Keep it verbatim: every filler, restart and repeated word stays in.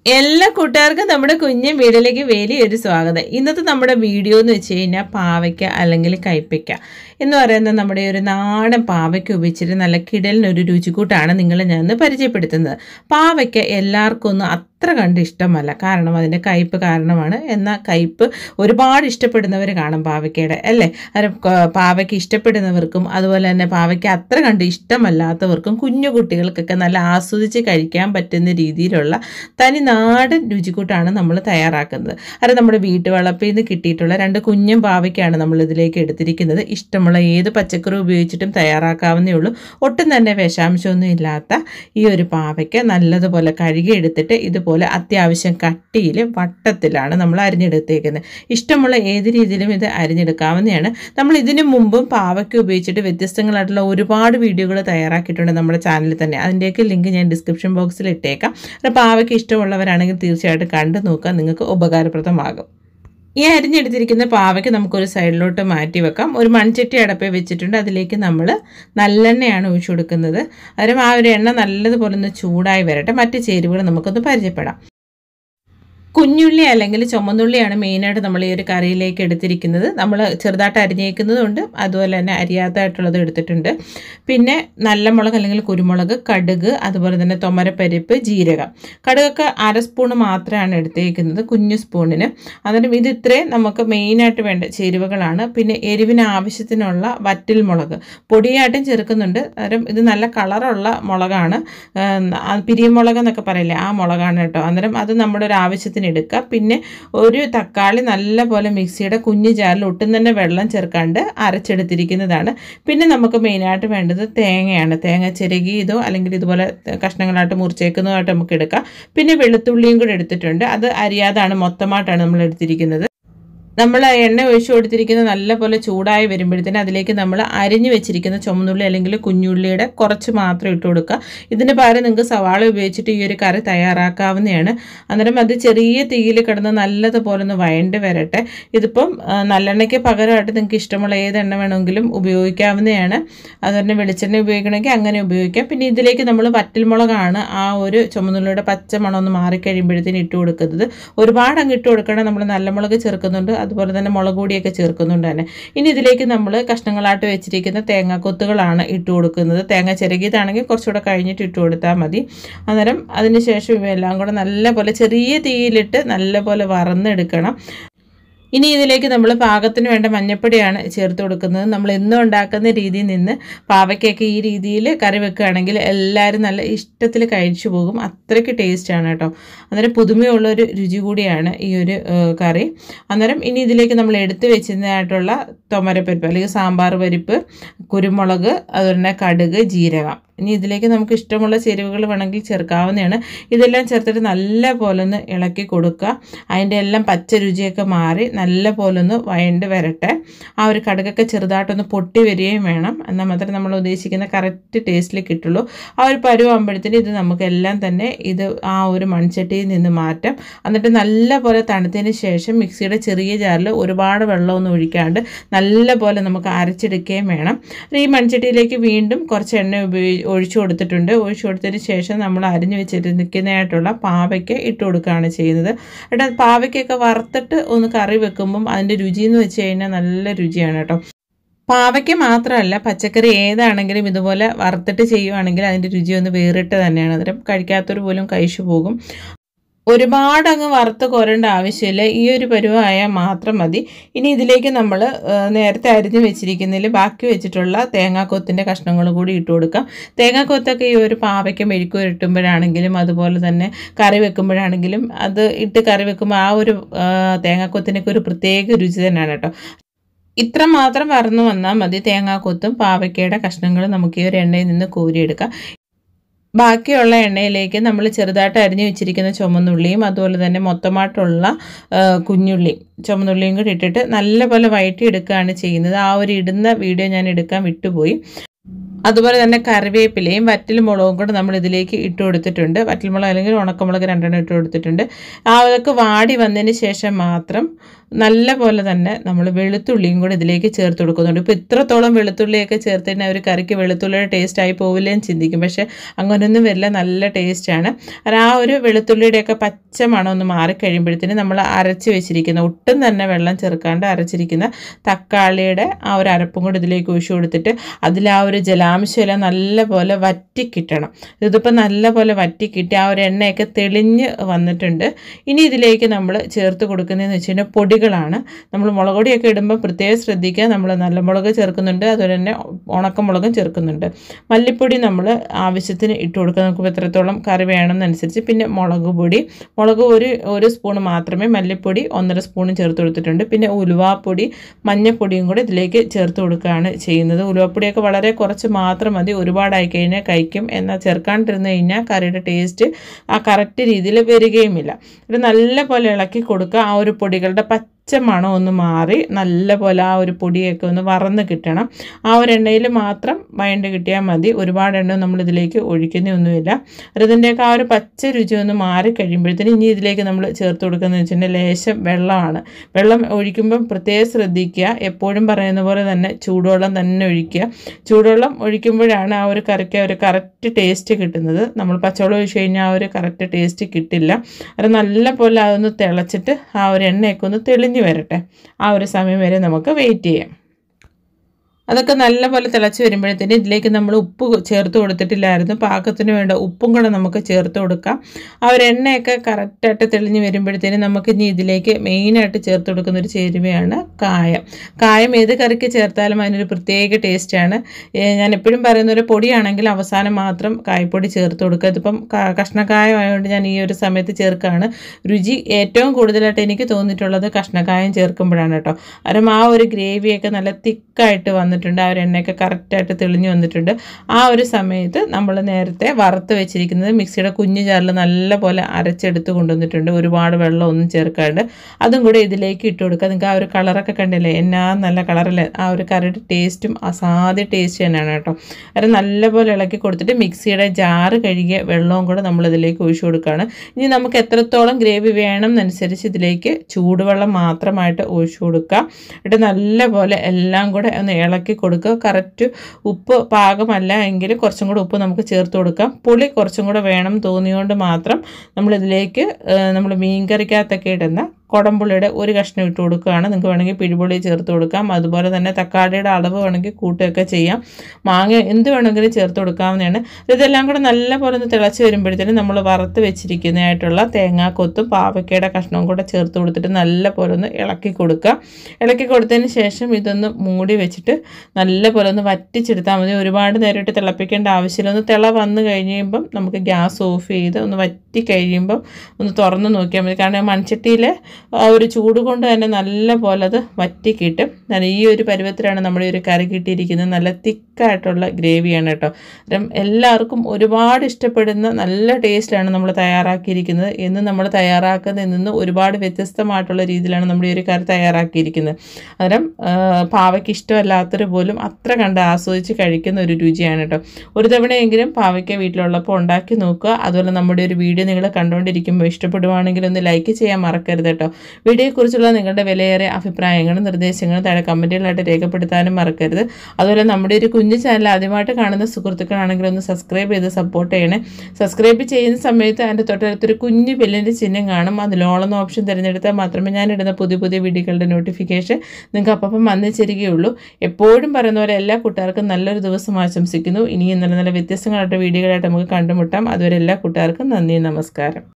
എല്ലാ കൂട്ടുകാർക്കും നമ്മുടെ കുഞ്ഞൻ വീഡിയോയിലേക്ക് വലിയൊരു സ്വാഗതം. ഇന്നത്തെ നമ്മുടെ വീഡിയോ എന്ന് വെച്ച് കഴിഞ്ഞാൽ പാവയ്ക്ക അല്ലെങ്കിൽ കൈപ്പയ്ക്ക എന്ന് പറയുന്നത് നമ്മുടെ ഒരു നാടൻ പാവയ്ക്ക ഉപയോഗിച്ചിട്ട് നല്ല കിടലിനൊരു രുചിക്കൂട്ടാണ് നിങ്ങളെ ഞാൻ ഇന്ന് പരിചയപ്പെടുത്തുന്നത്. പാവയ്ക്ക എല്ലാവർക്കും ഒന്നും അത്ര കണ്ട് ഇഷ്ടമല്ല, കാരണം അതിൻ്റെ കയ്പ്പ് കാരണമാണ്. എന്നാൽ കയ്പ്പ് ഒരുപാട് ഇഷ്ടപ്പെടുന്നവർ കാണും പാവയ്ക്കയുടെ, അല്ലേ? അത് പാവയ്ക്ക ഇഷ്ടപ്പെടുന്നവർക്കും അതുപോലെ തന്നെ പാവയ്ക്ക അത്ര കണ്ട് ഇഷ്ടമല്ലാത്തവർക്കും കുഞ്ഞു കുട്ടികൾക്കൊക്കെ നല്ല ആസ്വദിച്ച് കഴിക്കാൻ പറ്റുന്ന രീതിയിലുള്ള തനി നാടൻ രുചിക്കൂട്ടാണ് നമ്മൾ തയ്യാറാക്കുന്നത്. അത് നമ്മുടെ വീട്ടുവളപ്പിൽ നിന്ന് കിട്ടിയിട്ടുള്ള രണ്ട് കുഞ്ഞൻ പാവയ്ക്കാണ് നമ്മൾ ഇതിലേക്ക് എടുത്തിരിക്കുന്നത്. ഇഷ്ടമുള്ള ഏത് പച്ചക്കറി ഉപയോഗിച്ചിട്ടും തയ്യാറാക്കാവുന്നേ ഉള്ളൂ. ഒട്ടും തന്നെ വിഷാംശമൊന്നും ഇല്ലാത്ത ഈ ഒരു പാവയ്ക്ക നല്ലതുപോലെ കഴുകി എടുത്തിട്ട് ഇതുപോലെ അത്യാവശ്യം കട്ടിയിൽ വട്ടത്തിലാണ് നമ്മൾ അരിഞ്ഞെടുത്തേക്കുന്നത്. ഇഷ്ടമുള്ള ഏത് രീതിയിലും ഇത് അരിഞ്ഞെടുക്കാവുന്നതാണ്. നമ്മൾ ഇതിനു മുമ്പും പാവയ്ക്ക ഉപയോഗിച്ചിട്ട് വ്യത്യസ്തങ്ങളായിട്ടുള്ള ഒരുപാട് വീഡിയോകൾ തയ്യാറാക്കിയിട്ടുണ്ട് നമ്മുടെ ചാനലിൽ തന്നെ. അതിൻ്റെയൊക്കെ ലിങ്ക് ഞാൻ ഡിസ്ക്രിപ്ഷൻ ബോക്സിൽ ഇട്ടേക്കാം. പാവയ്ക്ക് ഇഷ്ടമുള്ളവരാണെങ്കിൽ തീർച്ചയായിട്ടും കണ്ടു നോക്കാൻ നിങ്ങൾക്ക് ഉപകാരപ്രദമാകും. ഈ അരിഞ്ഞെടുത്തിരിക്കുന്ന പാവയ്ക്ക് നമുക്കൊരു സൈഡിലോട്ട് മാറ്റി വെക്കാം. ഒരു മൺചട്ടി അടപ്പേ വെച്ചിട്ടുണ്ട്. അതിലേക്ക് നമ്മൾ നല്ലെണ്ണയാണ് ഒഴിച്ചു കൊടുക്കുന്നത്. അന്നേരം ആ ഒരു എണ്ണ നല്ലതുപോലെ ഒന്ന് ചൂടായി വരട്ടെ. മറ്റ് ചേരുവകൾ നമുക്കൊന്ന് പരിചയപ്പെടാം. കുഞ്ഞുള്ളി അല്ലെങ്കിൽ ചുമന്നുള്ളിയാണ് മെയിനായിട്ട് നമ്മൾ ഈ ഒരു കറിയിലേക്ക് എടുത്തിരിക്കുന്നത്. നമ്മൾ ചെറുതായിട്ട് അരിഞ്ഞേക്കുന്നതുണ്ട്, അതുപോലെ തന്നെ അരിയാത്തായിട്ടുള്ളത് എടുത്തിട്ടുണ്ട്. പിന്നെ നല്ല മുളക് അല്ലെങ്കിൽ കുരുമുളക്, കടുക്, അതുപോലെ തന്നെ തൊമരപ്പരിപ്പ്, ജീരകം. കടുകൊക്കെ അര സ്പൂണ് മാത്രമാണ് എടുത്തേക്കുന്നത്, കുഞ്ഞു സ്പൂണിന്. അതിന് ഇത് ഇത്രയും നമുക്ക് മെയിനായിട്ട് വേണ്ട ചേരുവകളാണ്. പിന്നെ എരിവിന് ആവശ്യത്തിനുള്ള വറ്റൽ മുളക് പൊടിയായിട്ടും ചേർക്കുന്നുണ്ട്. അന്നേരം ഇത് നല്ല കളറുള്ള മുളകാണ്, പിരിയമുളക് എന്നൊക്കെ പറയില്ലേ, ആ മുളകാണ് കേട്ടോ. അന്നേരം അത് നമ്മുടെ ഒരു ആവശ്യത്തിന് എടുക്കുക. പിന്നെ ഒരു തക്കാളി നല്ല പോലെ മിക്സിയുടെ കുഞ്ഞു ജാറിൽ ഒട്ടും തന്നെ വെള്ളം ചേർക്കാണ്ട് അരച്ചെടുത്തിരിക്കുന്നതാണ്. പിന്നെ നമുക്ക് മെയിനായിട്ട് വേണ്ടത് തേങ്ങയാണ്. തേങ്ങ ചിരകിയതോ അല്ലെങ്കിൽ ഇതുപോലെ കഷ്ണങ്ങളായിട്ട് മുറിച്ചേക്കുന്നതായിട്ട് നമുക്ക് എടുക്കാം. പിന്നെ വെളുത്തുള്ളിയും കൂടെ എടുത്തിട്ടുണ്ട്. അത് അരിയാതാണ്, മൊത്തമായിട്ടാണ് നമ്മൾ എടുത്തിരിക്കുന്നത്. നമ്മൾ എണ്ണ ഒഴിച്ചു കൊടുത്തിരിക്കുന്നത് നല്ലപോലെ ചൂടായി വരുമ്പോഴത്തേന് അതിലേക്ക് നമ്മൾ അരിഞ്ഞു വെച്ചിരിക്കുന്ന ചുമന്നുള്ളി അല്ലെങ്കിൽ കുഞ്ഞുള്ളിയുടെ കുറച്ച് മാത്രം ഇട്ട് കൊടുക്കുക. ഇതിന് പകരം നിങ്ങൾക്ക് സവാള ഉപയോഗിച്ചിട്ട് ഈ ഒരു കറി തയ്യാറാക്കാവുന്നതാണ്. അന്നേരം അത് ചെറിയ തീയിൽ കിടന്ന് നല്ലതുപോലെ ഒന്ന് വഴണ്ട് വരട്ടെ. ഇതിപ്പം നല്ലെണ്ണയ്ക്ക് പകരമായിട്ട് നിങ്ങൾക്ക് ഇഷ്ടമുള്ള ഏത് എണ്ണ വേണമെങ്കിലും ഉപയോഗിക്കാവുന്നതാണ്. അതുപോലെ വെളിച്ചെണ്ണ ഉപയോഗിക്കണമെങ്കിൽ അങ്ങനെ ഉപയോഗിക്കാം. പിന്നെ ഇതിലേക്ക് നമ്മൾ വറ്റൽമുളകാണ് ആ ഒരു ചുമന്നുള്ളിയുടെ പച്ച മണം ഒന്ന് മാറിക്കഴിയുമ്പോഴത്തേന് ഇട്ട് കൊടുക്കുന്നത്. ഒരുപാട് അങ്ങ് ഇട്ട് കൊടുക്കണം. നമ്മൾ നല്ല മുളക് ചേർക്കുന്നുണ്ട്, അതുപോലെ തന്നെ മുളക് പൊടിയൊക്കെ ചേർക്കുന്നുണ്ട് തന്നെ. ഇനി ഇതിലേക്ക് നമ്മൾ കഷ്ണങ്ങളായിട്ട് വെച്ചിരിക്കുന്ന തേങ്ങാക്കൊത്തുകളാണ് ഇട്ട് കൊടുക്കുന്നത്. തേങ്ങ ചിരകിയതാണെങ്കിൽ കുറച്ചുകൂടെ കഴിഞ്ഞിട്ട് ഇട്ട് കൊടുത്താൽ മതി. അന്നേരം അതിന് ശേഷം ഇവയെല്ലാം കൂടെ നല്ലപോലെ ചെറിയ തീയിലിട്ട് നല്ലപോലെ വറന്നെടുക്കണം. ഇനി ഇതിലേക്ക് നമ്മൾ പാകത്തിന് വേണ്ട മഞ്ഞൾപ്പൊടിയാണ് ചേർത്ത് കൊടുക്കുന്നത്. നമ്മൾ എന്നും ഉണ്ടാക്കുന്ന രീതിയിൽ നിന്ന് പാവയ്ക്കൊക്കെ ഈ രീതിയിൽ കറി വെക്കുകയാണെങ്കിൽ എല്ലാവരും നല്ല ഇഷ്ടത്തിൽ കഴിച്ചു പോകും. അത്രയ്ക്ക് ടേസ്റ്റാണ് കേട്ടോ. അന്നേരം പുതുമയുള്ളൊരു രുചി കൂടിയാണ് ഈ ഒരു കറി. അന്നേരം ഇനി ഇതിലേക്ക് നമ്മൾ എടുത്ത് വെച്ചതായിട്ടുള്ള തൊമരപ്പരിപ്പ് അല്ലെങ്കിൽ സാമ്പാർ പരിപ്പ്, കുരുമുളക്, അതുപോലെ തന്നെ കടുക്, ജീരകം. ഇനി ഇതിലേക്ക് നമുക്ക് ഇഷ്ടമുള്ള ചേരുവകൾ വേണമെങ്കിൽ ചേർക്കാവുന്നതാണ്. ഇതെല്ലാം ചേർത്തിട്ട് നല്ല പോലെ ഒന്ന് ഇളക്കി കൊടുക്കുക. അതിൻ്റെ എല്ലാം പച്ച രുചിയൊക്കെ മാറി നല്ല പോലെ ഒന്ന് വഴണ്ട് വരട്ടെ. ആ ഒരു കടുകൊക്കെ ചെറുതായിട്ടൊന്ന് പൊട്ടി വരികയും വേണം. എന്നാൽ മാത്രമേ നമ്മൾ ഉദ്ദേശിക്കുന്ന കറക്റ്റ് ടേസ്റ്റിൽ കിട്ടുള്ളൂ. ആ ഒരു പരുവാകുമ്പോഴത്തേന് ഇത് നമുക്കെല്ലാം തന്നെ ഇത് ആ ഒരു മൺചട്ടിയിൽ നിന്ന് മാറ്റാം. എന്നിട്ട് നല്ല പോലെ തണുത്തതിന് ശേഷം മിക്സിയുടെ ചെറിയ ജാറിൽ ഒരുപാട് വെള്ളമൊന്നും ഒഴിക്കാണ്ട് നല്ല പോലെ നമുക്ക് അരച്ചെടുക്കുകയും വേണം. ഈ മൺചട്ടിയിലേക്ക് വീണ്ടും കുറച്ച് എണ്ണ ഉപയോഗി ഒഴിച്ചു കൊടുത്തിട്ടുണ്ട്. ഒഴിച്ചു കൊടുത്തതിന് ശേഷം നമ്മൾ അരിഞ്ഞു വെച്ചിരിക്കുന്നതായിട്ടുള്ള പാവയ്ക്ക ഇട്ട് കൊടുക്കുകയാണ് ചെയ്യുന്നത്. കേട്ടോ, പാവയ്ക്കൊക്കെ വറുത്തിട്ട് ഒന്ന് കറി വെക്കുമ്പം അതിൻ്റെ രുചി എന്ന് വെച്ച് കഴിഞ്ഞാൽ നല്ല രുചിയാണ് കേട്ടോ. പാവയ്ക്ക മാത്രമല്ല, പച്ചക്കറി ഏതാണെങ്കിലും ഇതുപോലെ വറുത്തിട്ട് ചെയ്യുവാണെങ്കിൽ അതിൻ്റെ രുചി ഒന്ന് വേറിട്ട് തന്നെയാണ്. അന്നേരം കഴിക്കാത്തവർ പോലും കഴിച്ചു പോകും. ഒരുപാട് അങ്ങ് വറുത്ത് കോരേണ്ട ആവശ്യമില്ല. ഈ ഒരു പരുവായാൽ മാത്രം മതി. ഇനി ഇതിലേക്ക് നമ്മൾ നേരത്തെ അരിഞ്ഞ് വെച്ചിരിക്കുന്നതിൽ ബാക്കി വെച്ചിട്ടുള്ള തേങ്ങാക്കൊത്തിൻ്റെ കഷ്ണങ്ങൾ കൂടി ഇട്ട് കൊടുക്കാം. തേങ്ങാക്കൊത്തൊക്കെ ഈ ഒരു പാവയ്ക്ക മെഴുക്ക് പുരട്ടുമ്പോഴാണെങ്കിലും അതുപോലെ തന്നെ കറി വെക്കുമ്പോഴാണെങ്കിലും അത് ഇട്ട് കറി വെക്കുമ്പോൾ ആ ഒരു തേങ്ങാക്കൊത്തിനൊക്കെ ഒരു പ്രത്യേക രുചി തന്നെയാണ് കേട്ടോ. ഇത്ര മാത്രം വറന്നു വന്നാൽ മതി. തേങ്ങാക്കൊത്തും പാവയ്ക്കയുടെ കഷ്ണങ്ങളും നമുക്ക് ഈ ഒരു എണ്ണയിൽ നിന്ന് കോരിയെടുക്കാം. ബാക്കിയുള്ള എണ്ണയിലേക്ക് നമ്മൾ ചെറുതായിട്ട് അരിഞ്ഞു വെച്ചിരിക്കുന്ന ചുമന്നുള്ളിയും അതുപോലെ തന്നെ മൊത്തമായിട്ടുള്ള കുഞ്ഞുള്ളിയും ചുമന്നുള്ളിയും കൂടി ഇട്ടിട്ട് നല്ലപോലെ വഴറ്റി എടുക്കുകയാണ് ചെയ്യുന്നത്. ആ ഒരു ഇടുന്ന വീഡിയോ ഞാൻ എടുക്കാൻ വിട്ടുപോയി. അതുപോലെ തന്നെ കറിവേപ്പിലയും വറ്റൽമുളകും കൂടെ നമ്മൾ ഇതിലേക്ക് ഇട്ട് കൊടുത്തിട്ടുണ്ട്. വറ്റൽമുളക് അല്ലെങ്കിൽ ഉണക്കമുളക് രണ്ടെണ്ണം ഇട്ട് കൊടുത്തിട്ടുണ്ട്. അതൊക്കെ വാടി വന്നതിന് ശേഷം മാത്രം നല്ല പോലെ തന്നെ നമ്മൾ വെളുത്തുള്ളിയും കൂടെ ഇതിലേക്ക് ചേർത്ത് കൊടുക്കുന്നുണ്ട്. ഇപ്പോൾ ഇത്രത്തോളം വെളുത്തുള്ളിയൊക്കെ ചേർത്ത് കഴിഞ്ഞാൽ ഒരു കറിക്ക് വെളുത്തുള്ളിയുടെ ടേസ്റ്റ് ആയി പോവില്ലേന്ന് ചിന്തിക്കും. പക്ഷേ അങ്ങനെയൊന്നും വരില്ല, നല്ല ടേസ്റ്റാണ്. ആ ഒരു വെളുത്തുള്ളിയുടെയൊക്കെ പച്ച മണം ഒന്ന് മാറിക്കഴിയുമ്പോഴത്തേന് നമ്മൾ അരച്ച് വെച്ചിരിക്കുന്ന, ഒട്ടും തന്നെ വെള്ളം ചേർക്കാണ്ട് അരച്ചിരിക്കുന്ന തക്കാളിയുടെ ആ ഒരു അരപ്പും കൂടെ ഇതിലേക്ക് ഒഴിച്ചു കൊടുത്തിട്ട് അതിൽ ആ ഒരു ജലാംശമെല്ലാം നല്ല പോലെ വറ്റി കിട്ടണം. ഇതിപ്പോൾ നല്ല പോലെ വറ്റി കിട്ടി ആ ഒരു എണ്ണയൊക്കെ തെളിഞ്ഞ് വന്നിട്ടുണ്ട്. ഇനി ഇതിലേക്ക് നമ്മൾ ചേർത്ത് കൊടുക്കുന്നതെന്ന് വെച്ച് കഴിഞ്ഞാൽ പൊടി ാണ് നമ്മൾ മുളക് പൊടിയൊക്കെ ഇടുമ്പോൾ പ്രത്യേകം ശ്രദ്ധിക്കുക. നമ്മൾ നല്ല മുളക് ചേർക്കുന്നുണ്ട്, അതുപോലെ തന്നെ ഉണക്കമുളകും ചേർക്കുന്നുണ്ട്. മല്ലിപ്പൊടി നമ്മൾ ആവശ്യത്തിന് ഇട്ട് കൊടുക്കുക, നമുക്ക് എത്രത്തോളം കറി വേണമെന്നനുസരിച്ച്. പിന്നെ മുളക് പൊടി മുളക് ഒരു ഒരു സ്പൂൺ മാത്രമേ, മല്ലിപ്പൊടി ഒന്നര സ്പൂണും ചേർത്ത് കൊടുത്തിട്ടുണ്ട്. പിന്നെ ഉലുവാപ്പൊടി മഞ്ഞൾപ്പൊടിയും കൂടി ഇതിലേക്ക് ചേർത്ത് കൊടുക്കുകയാണ് ചെയ്യുന്നത്. ഉലുവാപ്പൊടിയൊക്കെ വളരെ കുറച്ച് മാത്രം മതി, ഒരുപാടായി കഴിഞ്ഞാൽ കഴിക്കും. എന്നാൽ ചേർക്കാണ്ടിരുന്ന് കഴിഞ്ഞാൽ കറിയുടെ ടേസ്റ്റ് ആ കറക്റ്റ് രീതിയിൽ വരികയുമില്ല. ഇത് നല്ല പോലെ ഇളക്കി കൊടുക്കുക. ആ ഒരു പൊടികളുടെ പച്ച മണം ഒന്ന് മാറി നല്ല പോലെ ആ ഒരു പൊടിയൊക്കെ ഒന്ന് വറന്ന് കിട്ടണം. ആ ഒരു എണ്ണയിൽ മാത്രം വഴണ്ട് കിട്ടിയാൽ മതി, ഒരുപാട് എണ്ണ നമ്മളിതിലേക്ക് ഒഴിക്കുന്നൊന്നുമില്ല. അതിൻ്റെയൊക്കെ ആ ഒരു പച്ച രുചി ഒന്ന് മാറി കഴിയുമ്പോഴത്തേന് ഇനി ഇതിലേക്ക് നമ്മൾ ചേർത്ത് കൊടുക്കുന്നതെന്ന് വെച്ചിട്ടുണ്ടെങ്കിൽ ലേശം വെള്ളമാണ്. വെള്ളം ഒഴിക്കുമ്പം പ്രത്യേകം ശ്രദ്ധിക്കുക, എപ്പോഴും പറയുന്ന പോലെ തന്നെ ചൂടുവെള്ളം തന്നെ ഒഴിക്കുക. ചൂടുവെള്ളം ഒഴിക്കുമ്പോഴാണ് ആ ഒരു കറിക്ക് ഒരു കറക്റ്റ് ടേസ്റ്റ് കിട്ടുന്നത്. നമ്മൾ പച്ചവെള്ളം ഒഴിച്ച് കഴിഞ്ഞാൽ ആ ഒരു കറക്റ്റ് ടേസ്റ്റ് കിട്ടില്ല. അത് നല്ല പോലെ അതൊന്ന് തിളച്ചിട്ട് ആ ഒരു എണ്ണയൊക്കെ ഒന്ന് തെളിഞ്ഞ് വരട്ടെ. ആ ഒരു സമയം വരെ നമുക്ക് വെയിറ്റ് ചെയ്യാം. അതൊക്കെ നല്ലപോലെ തിളച്ച് വരുമ്പോഴത്തേന് ഇതിലേക്ക് നമ്മൾ ഉപ്പ് ചേർത്ത് കൊടുത്തിട്ടില്ലായിരുന്നു. പാകത്തിന് വേണ്ട ഉപ്പും കൂടെ നമുക്ക് ചേർത്ത് കൊടുക്കാം. ആ ഒരു എണ്ണയൊക്കെ കറക്റ്റായിട്ട് തെളിഞ്ഞ് വരുമ്പോഴത്തേന് നമുക്ക് ഇനി ഇതിലേക്ക് മെയിനായിട്ട് ചേർത്ത് കൊടുക്കുന്ന ഒരു ചേരുവയാണ് കായം. കായം ഏത് കറിക്ക് ചേർത്താലും അതിനൊരു പ്രത്യേക ടേസ്റ്റാണ്. ഞാൻ എപ്പോഴും പറയുന്ന ഒരു പൊടിയാണെങ്കിൽ അവസാനം മാത്രം കായപ്പൊടി ചേർത്ത് കൊടുക്കുക. ഇതിപ്പം കഷ്ണക്കായം ആയതുകൊണ്ട് ഞാൻ ഈ ഒരു സമയത്ത് ചേർക്കുകയാണ്. രുചി ഏറ്റവും കൂടുതലായിട്ട് എനിക്ക് തോന്നിയിട്ടുള്ളത് കഷ്ണക്കായം ചേർക്കുമ്പോഴാണ് കേട്ടോ. കാരണം ആ ഒരു ഗ്രേവിയൊക്കെ നല്ല തിക്കായിട്ട് വന്നിട്ട് ആ ഒരു എണ്ണയൊക്കെ കറക്റ്റായിട്ട് തെളിഞ്ഞു വന്നിട്ടുണ്ട്. ആ ഒരു സമയത്ത് നമ്മൾ നേരത്തെ വറുത്ത് വെച്ചിരിക്കുന്നത് മിക്സിയുടെ കുഞ്ഞു ജാറിൽ നല്ല പോലെ അരച്ചെടുത്ത് കൊണ്ടുവന്നിട്ടുണ്ട്. ഒരുപാട് വെള്ളം ഒന്നും ചേർക്കാണ്ട് അതും കൂടെ ഇതിലേക്ക് ഇട്ട് കൊടുക്കുക. നിങ്ങൾക്ക് ആ ഒരു കളറൊക്കെ കണ്ടില്ലേ, എന്നാ നല്ല കളറല്ലേ. ആ ഒരു കറിയുടെ ടേസ്റ്റും അസാധ്യ ടേസ്റ്റ് തന്നെയാണ് കേട്ടോ. അത് നല്ലപോലെ ഇളക്കി കൊടുത്തിട്ട് മിക്സിയുടെ ജാറ് കഴുകിയ വെള്ളവും കൂടെ നമ്മളിതിലേക്ക് ഒഴിച്ചു കൊടുക്കുകയാണ്. ഇനി നമുക്ക് എത്രത്തോളം ഗ്രേവി വേണം എന്നനുസരിച്ച് ഇതിലേക്ക് ചൂടുവെള്ളം മാത്രമായിട്ട് ഒഴിച്ചു കൊടുക്കുക. എന്നിട്ട് നല്ലപോലെ എല്ലാം കൂടെ ഒന്ന് ഇളക്കി കൊടുക്കുക. കറക്റ്റ് ഉപ്പ് പാകമല്ല എങ്കിൽ കുറച്ചും കൂടെ ഉപ്പ് നമുക്ക് ചേർത്ത് കൊടുക്കാം. പുളി കുറച്ചും കൂടെ വേണം തോന്നിയോണ്ട് മാത്രം നമ്മളിതിലേക്ക് നമ്മൾ മീൻ കറിക്കകത്തൊക്കെ ഇടുന്ന കുടംപുള്ളിയുടെ ഒരു കഷ്ണം ഇട്ട് കൊടുക്കുകയാണ്. നിങ്ങൾക്ക് വേണമെങ്കിൽ പിഴുപുളി ചേർത്ത് കൊടുക്കാം. അതുപോലെ തന്നെ തക്കാളിയുടെ അളവ് വേണമെങ്കിൽ കൂട്ടുകയൊക്കെ ചെയ്യാം. മാങ്ങ എന്ത് വേണമെങ്കിലും ചേർത്ത് കൊടുക്കാവുന്നതാണ്. ഇതെല്ലാം കൂടെ നല്ല പോലെ ഒന്ന് തിളച്ച് വരുമ്പോഴത്തേനും നമ്മൾ വറുത്ത് വെച്ചിരിക്കുന്നതായിട്ടുള്ള തേങ്ങാക്കൊത്തും പാവയ്ക്കയുടെ കഷ്ണവും കൂടെ ചേർത്ത് കൊടുത്തിട്ട് നല്ല പോലെ ഒന്ന് ഇളക്കി കൊടുക്കുക. ഇളക്കി കൊടുത്തതിന് ശേഷം ഇതൊന്ന് മൂടി വെച്ചിട്ട് നല്ല പോലെ ഒന്ന് വറ്റിച്ചെടുത്താൽ മതി. ഒരുപാട് നേരിട്ട് തിളപ്പിക്കേണ്ട ആവശ്യമില്ല. ഒന്ന് തിള വന്ന് കഴിയുമ്പം നമുക്ക് ഗ്യാസ് ഓഫ് ചെയ്ത് ഒന്ന് വറ്റി കഴിയുമ്പം ഒന്ന് തുറന്ന് നോക്കിയാൽ മതി. കാരണം മൺചട്ടിയിലെ ആ ഒരു ചൂട് കൊണ്ട് തന്നെ നല്ല പോലെ അത് വറ്റി കിട്ടും. ഈ ഒരു പരുവത്തിലാണ് നമ്മുടെ ഒരു കറി കിട്ടിയിരിക്കുന്നത്. നല്ല തിക്കായിട്ടുള്ള ഗ്രേവിയാണ് കേട്ടോ. അപ്പം എല്ലാവർക്കും ഒരുപാട് ഇഷ്ടപ്പെടുന്ന നല്ല ടേസ്റ്റിലാണ് നമ്മൾ തയ്യാറാക്കിയിരിക്കുന്നത്. എന്ന് നമ്മൾ തയ്യാറാക്കുന്നതിൽ നിന്ന് ഒരുപാട് വ്യത്യസ്തമായിട്ടുള്ള രീതിയിലാണ് നമ്മുടെ ഈ ഒരു കറി തയ്യാറാക്കിയിരിക്കുന്നത്. അന്നേരം പാവയ്ക്ക് ഇഷ്ടമല്ലാത്തവർ പോലും അത്ര കണ്ട് ആസ്വദിച്ച് കഴിക്കുന്ന ഒരു രുചിയാണ് കേട്ടോ. ഒരു തവണയെങ്കിലും പാവയ്ക്ക വീട്ടിലുള്ളപ്പോൾ ഉണ്ടാക്കി നോക്കുക. അതുപോലെ നമ്മുടെ ഒരു വീഡിയോ നിങ്ങൾ കണ്ടുകൊണ്ടിരിക്കുമ്പോൾ ഇഷ്ടപ്പെടുവാണെങ്കിൽ ഒന്ന് ലൈക്ക് ചെയ്യാൻ മറക്കരുത് കേട്ടോ. വീഡിയോയെക്കുറിച്ചുള്ള നിങ്ങളുടെ വിലയേറിയ അഭിപ്രായങ്ങളും നിർദ്ദേശങ്ങളും താഴെ കമൻറ്റുകളായിട്ട് രേഖപ്പെടുത്താനും മറക്കരുത്. അതുപോലെ നമ്മുടെ ഒരു കുഞ്ഞു ചാനൽ ആദ്യമായിട്ട് കാണുന്ന സുഹൃത്തുക്കളാണെങ്കിൽ ഒന്ന് സബ്സ്ക്രൈബ് ചെയ്ത് സപ്പോർട്ട് ചെയ്യണേ. സബ്സ്ക്രൈബ് ചെയ്യുന്ന സമയത്ത് അതിൻ്റെ തൊട്ടടുത്തൊരു കുഞ്ഞു ബെല്ലിൻ്റെ ചിഹ്നം കാണും. അതിലോളം ഓപ്ഷൻ തിരഞ്ഞെടുത്താൽ മാത്രമേ ഞാനിടുന്ന പുതിയ പുതിയ വീഡിയോകളുടെ നോട്ടിഫിക്കേഷൻ നിങ്ങൾക്ക് അപ്പം വന്നു ചേരുകയുള്ളൂ. എപ്പോഴും പറയുന്ന പോലെ എല്ലാ കൂട്ടുകാർക്കും നല്ലൊരു ദിവസം ആശംസിക്കുന്നു. ഇനിയും നല്ല നല്ല വ്യത്യസ്തങ്ങളായിട്ട് വീഡിയോകളായിട്ട് നമുക്ക് കണ്ടുമുട്ടാം. അതുവരെ എല്ലാ കൂട്ടുകാർക്കും നന്ദി, നമസ്കാരം.